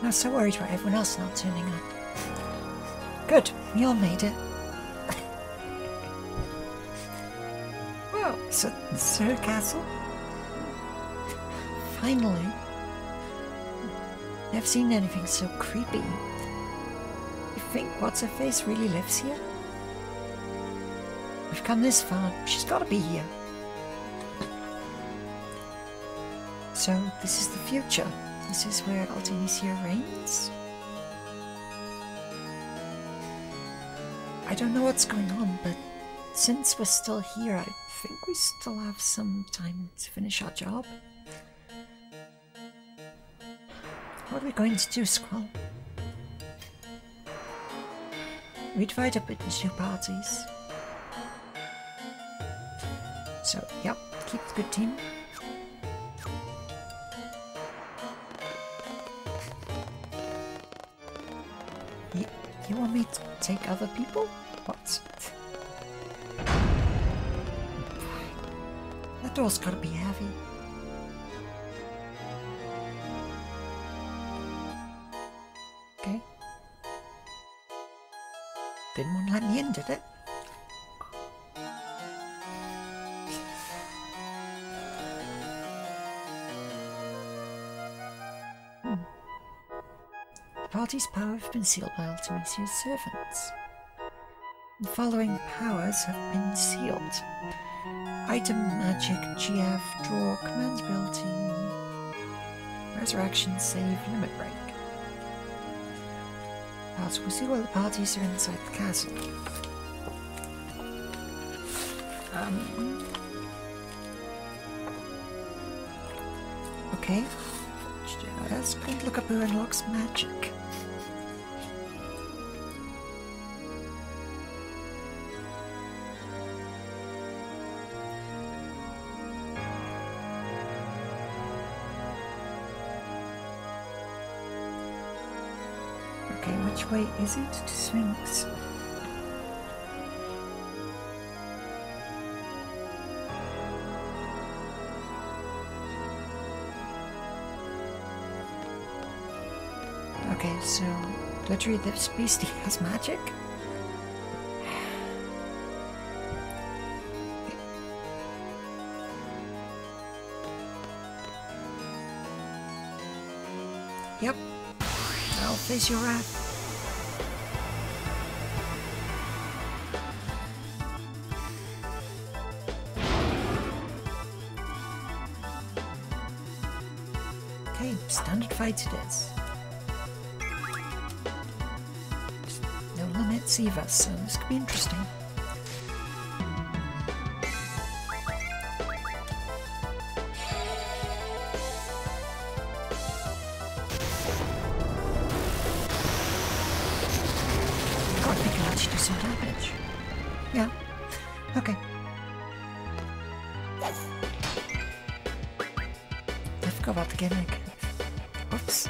Not so worried about everyone else not turning up. Good, we all made it. Well, so this is her castle? Finally. Never seen anything so creepy. You think What's-Her-Face really lives here? We've come this far, she's gotta be here. So, this is the future. This is where Artemisia reigns? I don't know what's going on, but since we're still here, I think we still have some time to finish our job. What are we going to do, Squall? We divide up into 2 parties. So, yep, keep the good team. You want me to take other people? What? That door's gotta be heavy. Okay. Didn't want to let me in, did it? The party's power have been sealed by Artemisia's servants. The following powers have been sealed. Item, magic, GF, draw, command ability, resurrection, save, limit break. So we'll see while the parties are inside the castle. Okay. Let's go look up who unlocks magic. Okay, which way is it to Sphinx? Okay, so literally this beastie has magic? Yep, I'll face your wrath. Okay, standard fight it is. No limits either, so this could be interesting. God, we can actually do some damage. Yeah, okay. I forgot about the gimmick. Whoops.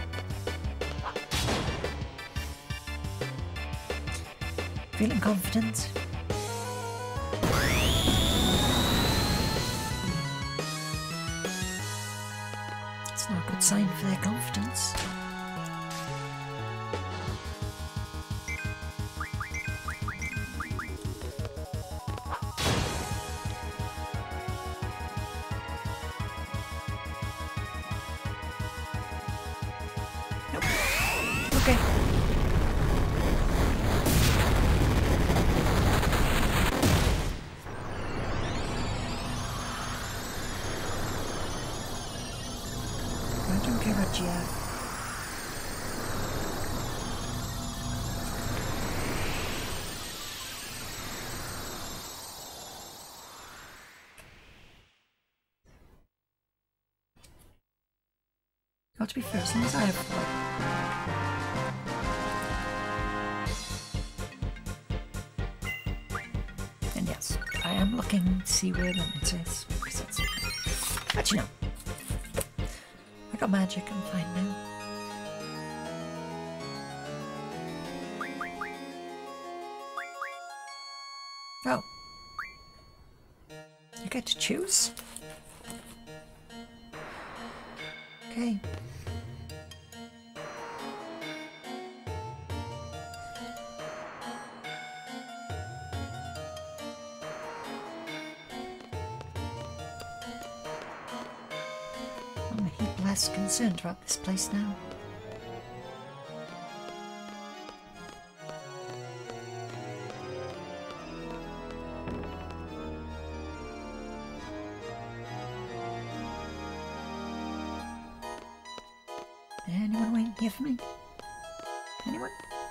Feeling confident? It's not a good sign for their confidence. Nope. Okay. I don't care about GF. Got to be fair, as long as I have fun. And yes, I am looking to see where limit is. Because it's... Actually, no. I got magic, I'm fine now. Oh. You get to choose? Okay. less concerned about this place now. Anyone waiting here for me? Anyone?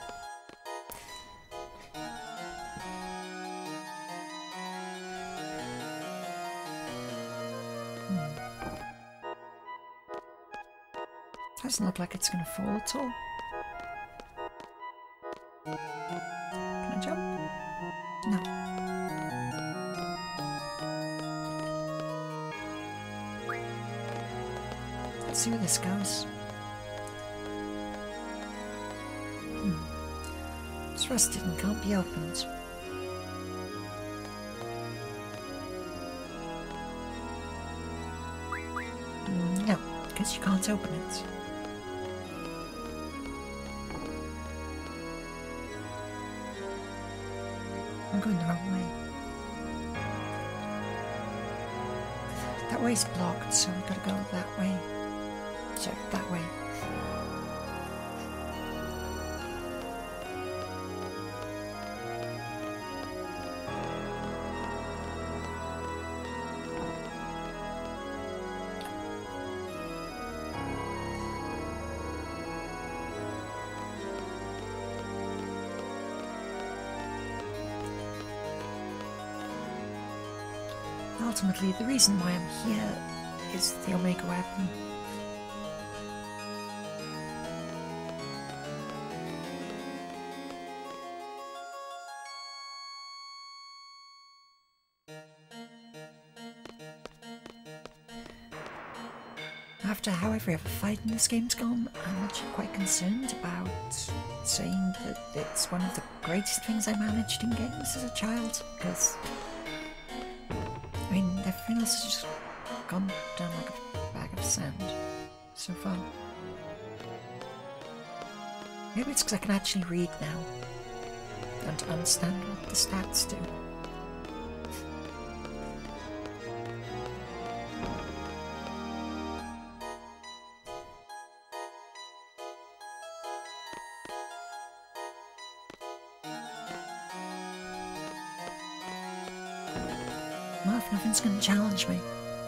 Doesn't look like it's going to fall at all. Can I jump? No. Let's see where this goes. It's rusted and can't be opened. No, because you can't open it. I'm going the wrong way. That way's blocked, so we gotta go that way. Sorry, that way. Ultimately, the reason why I'm here is the Omega Weapon. After however every fight in this game's gone, I'm actually quite concerned about saying that it's one of the greatest things I managed in games as a child, because I mean, everything else has just gone down like a bag of sand so far. Maybe it's because I can actually read now and understand what the stats do. Well, if nothing's going to challenge me.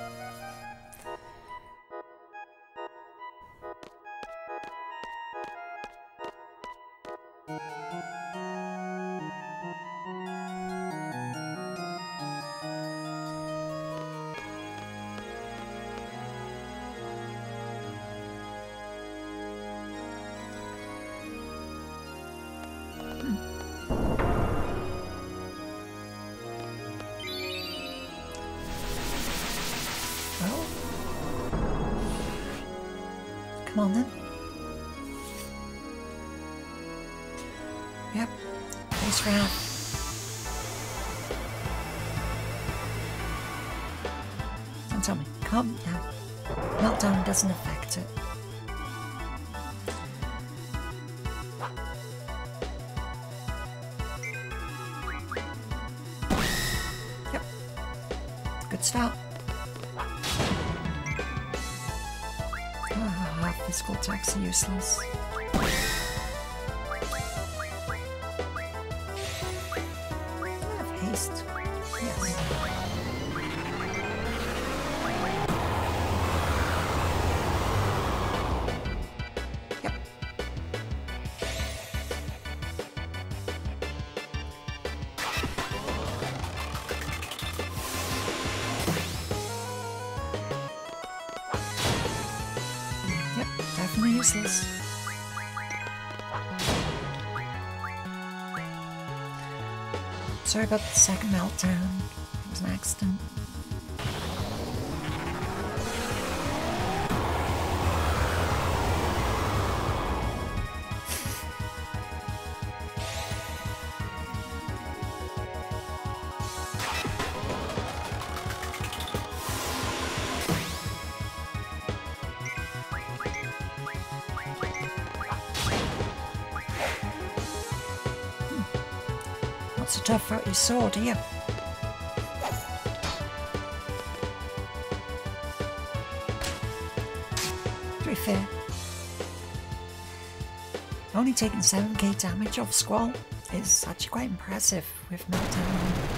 Come on then. Yep. Nice round. Don't tell me. Calm down. Meltdown doesn't affect it. Yep. Good start. Physical attacks are useless. I have haste. Yes. Yep. Definitely useless. Sorry about the second meltdown. It was an accident. Not so tough out your sword, are you? To be fair, only taking 7k damage off Squall is actually quite impressive with Meltdown on.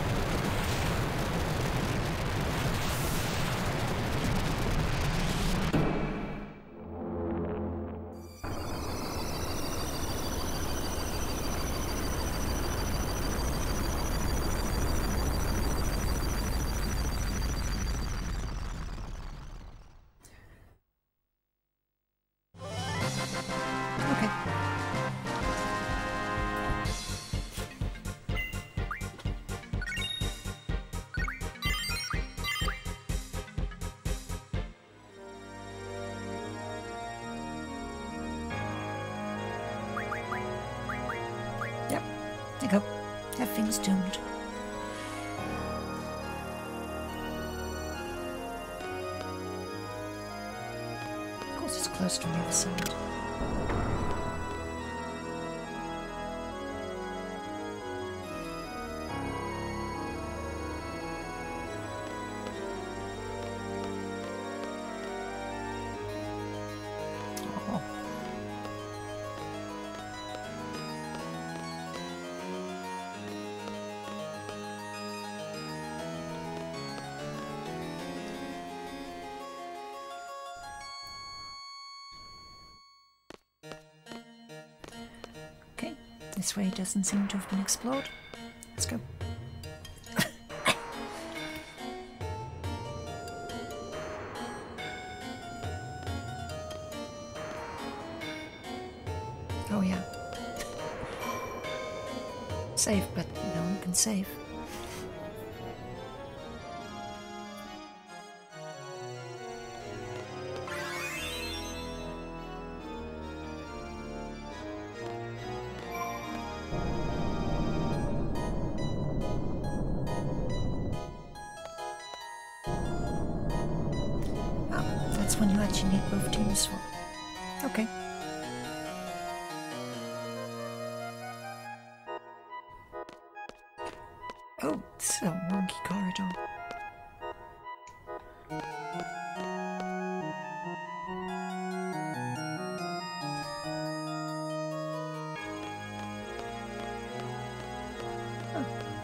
Go. That thing's doomed. Of course it's close to the other side. This way doesn't seem to have been explored. Let's go. Oh yeah. Save, but no one can save. When you actually need both teams for. Okay. Oh, it's a wonky corridor. Oh.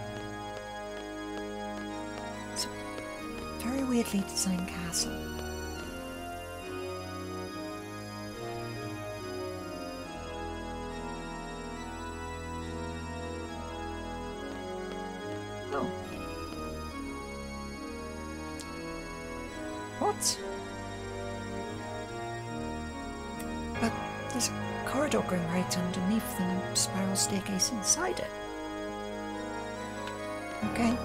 It's a very weirdly designed castle. What? But there's a corridor going right underneath the spiral staircase inside it. Okay.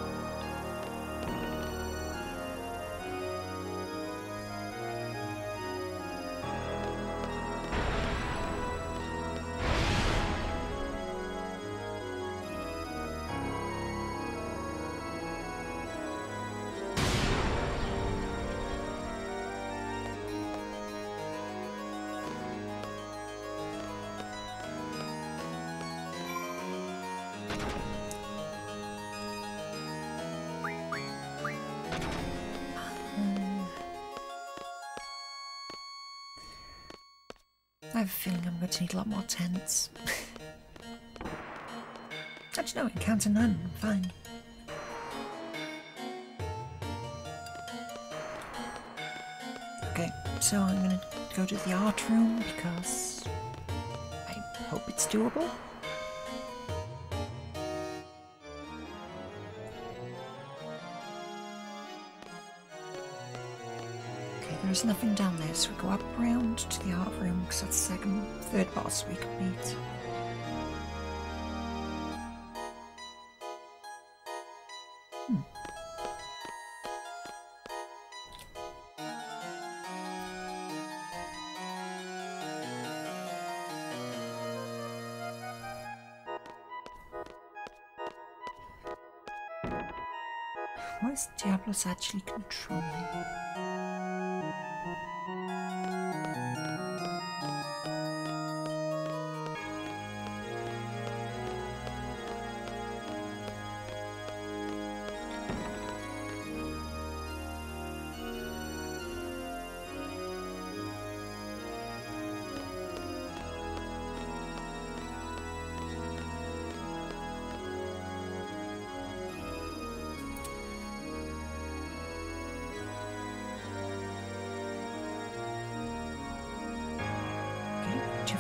I have a feeling I'm going to need a lot more tents. Actually, no, encounter none. I'm fine. Okay, so I'm going to go to the art room because I hope it's doable. There's nothing down there, so we go up around to the art room because that's the third boss we can beat. What is Diablos actually controlling?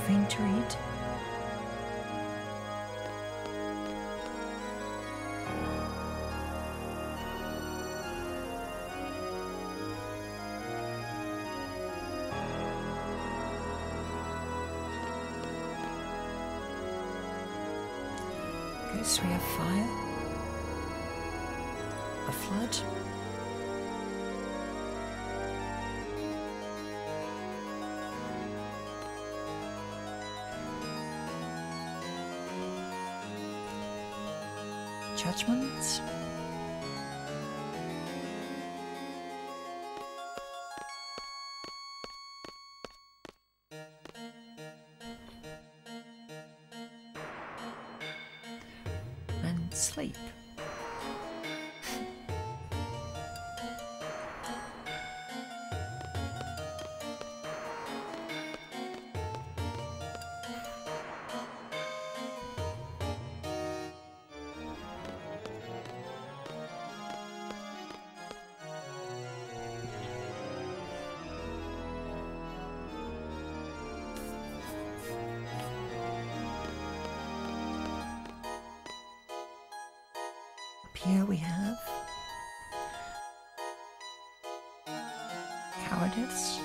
faint to read. Okay, so we have fire, a flood, judgment, and sleep. Here we have cowardice,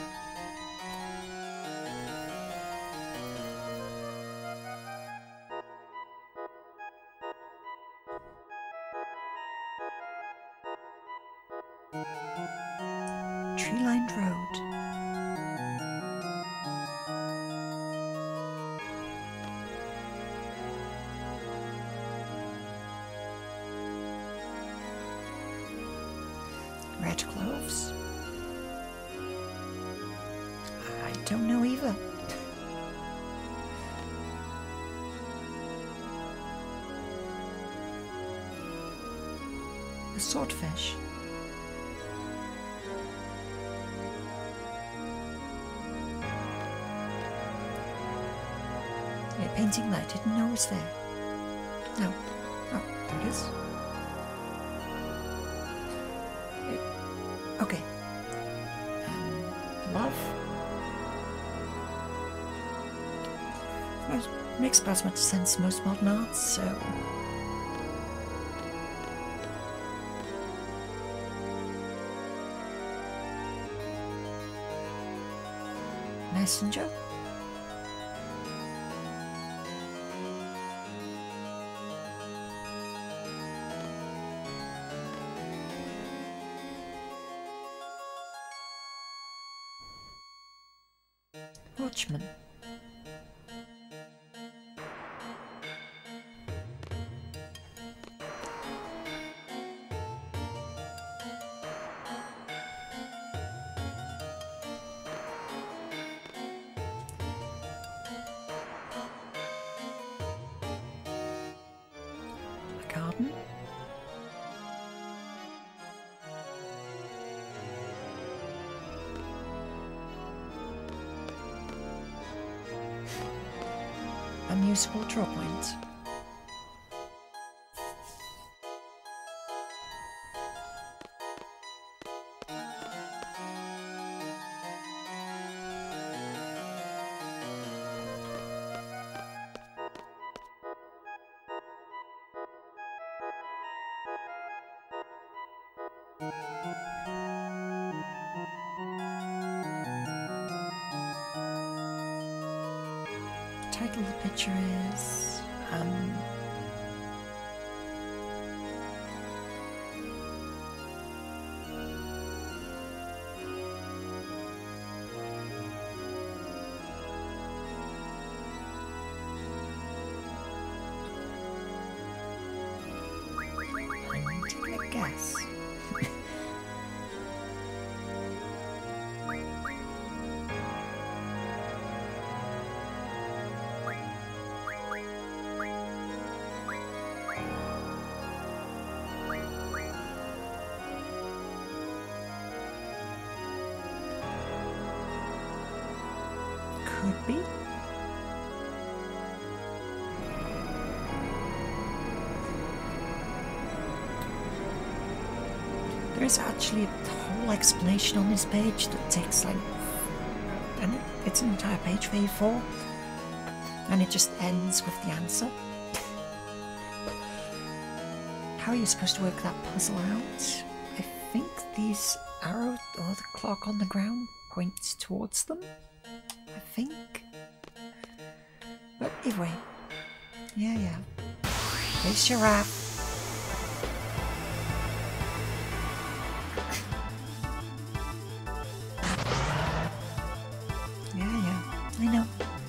tree-lined road, red cloves. I don't know either. A swordfish. Yeah, painting that I didn't know was there. No. Oh, there it is. Okay. Love. Well, makes about as much sense in most modern arts, so. Messenger. Watchman. A garden. A musical draw point. Title of the picture is take a guess. Could be. There's actually a whole explanation on this page that takes like, and it's an entire page for A4. and it just ends with the answer. How are you supposed to work that puzzle out? I think these arrows or the clock on the ground points towards them. I think. But either way. Yeah. Face your wrap. Yeah, I know.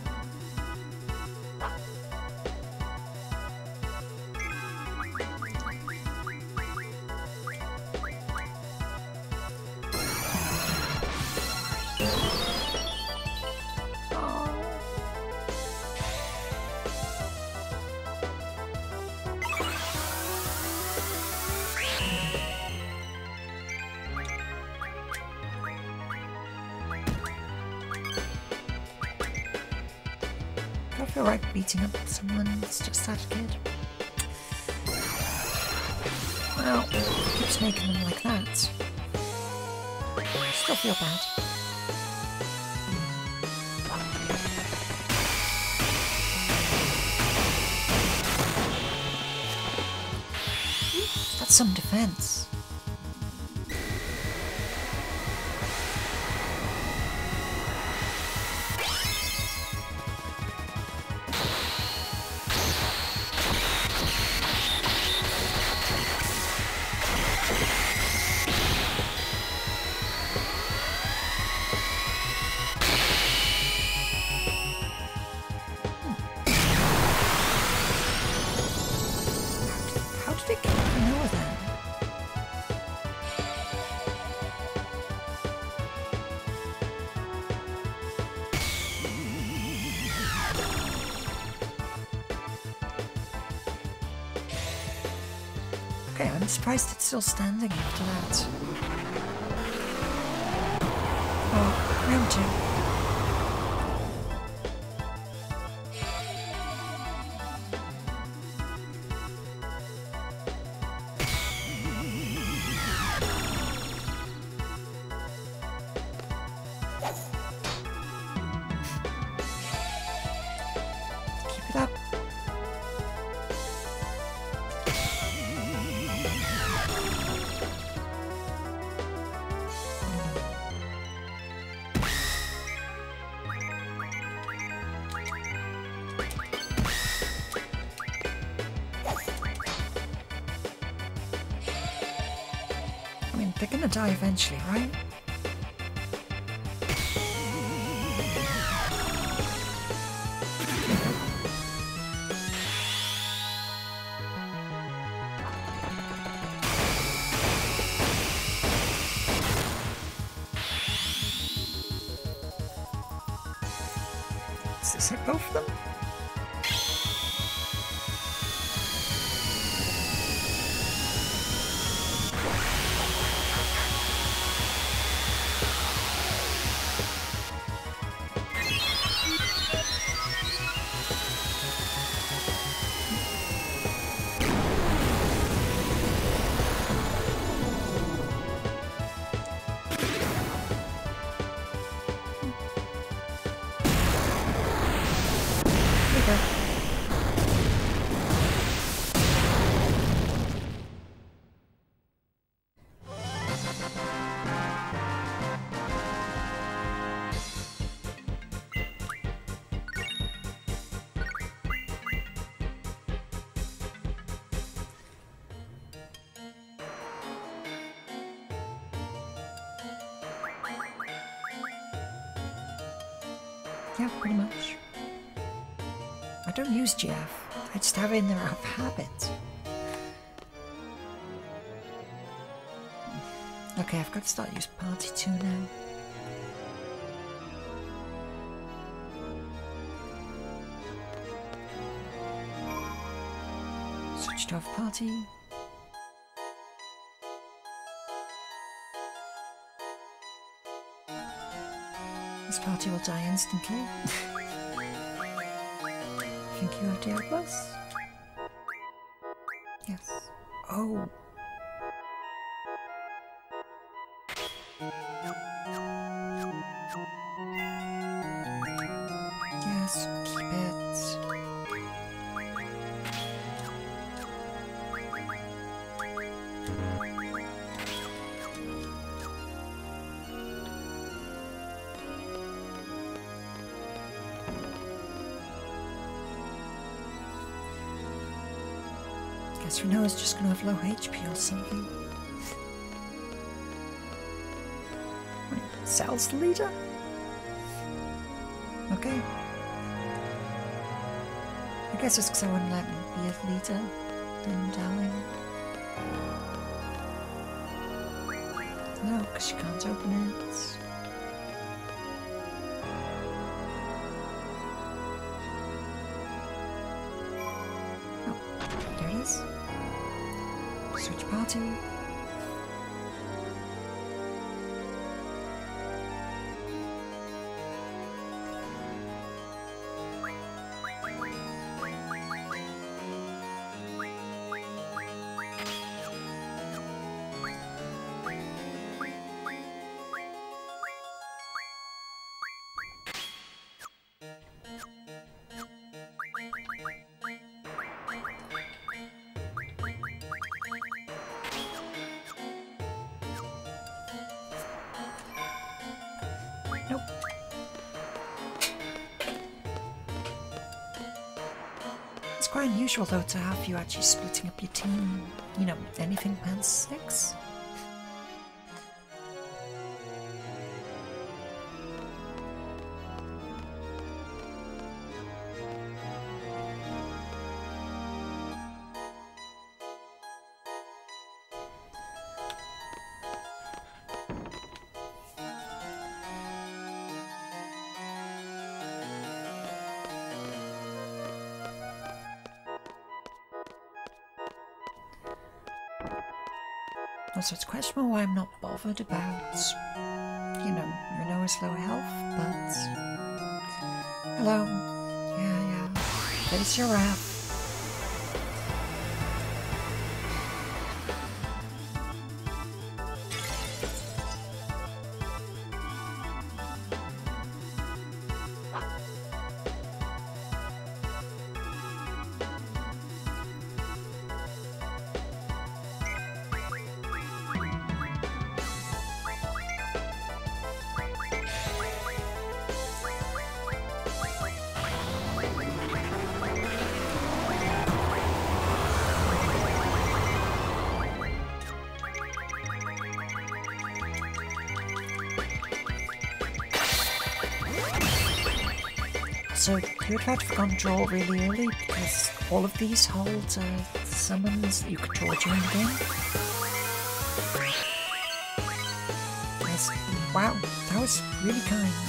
I feel like beating up someone that's just had a kid. Well, it keeps making them like that. Still feel bad. That's some defense. Okay, I'm surprised it's still standing after that. Oh, round 2. Keep it up. I mean, they're gonna die eventually, right? Does this hit both of them? Yeah, pretty much. I don't use GF. I just have it in there out of habit. Okay, I've got to start using Party 2 now. Switch to off party. This party will die instantly. Think you have Diablos? Yes. Oh. Yes, keep it. Guess Renoa's just gonna have low HP or something. Wait, Sal's the leader? Okay. I guess it's because I wouldn't let me be a leader in Dowling. No, because you can't open it. Oh, there it is. Switch party. Nope. It's quite unusual though to have you actually splitting up your team. You know, anything past 6? Also, it's questionable why I'm not bothered about, you know, Renoa's low health, but... Hello. Yeah. There's your wrath. So, you would have to draw really early because all of these hold summons that you could draw during the game. Yes. Wow, that was really kind.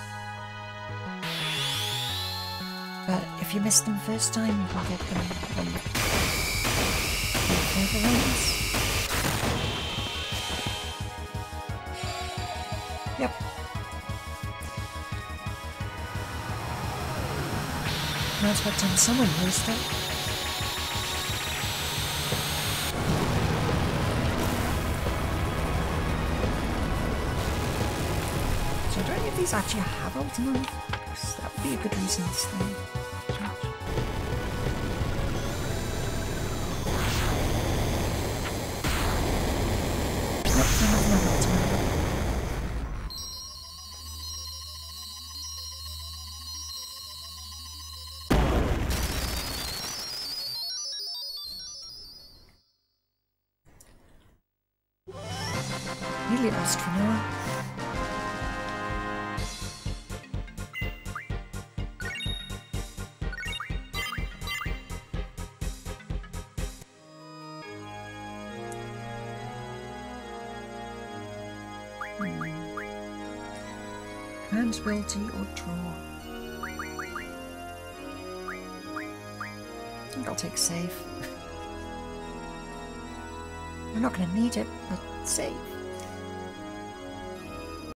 But if you missed them first time, you can get them on the further ones. Yep. Now it's about time someone used it. So do any of these actually have ultimate? Because that would be a good reason to stay. Nope, none of them have ultimate. Nearly lost for now. Command ability or draw. I think I'll take save. We're not going to need it, but save.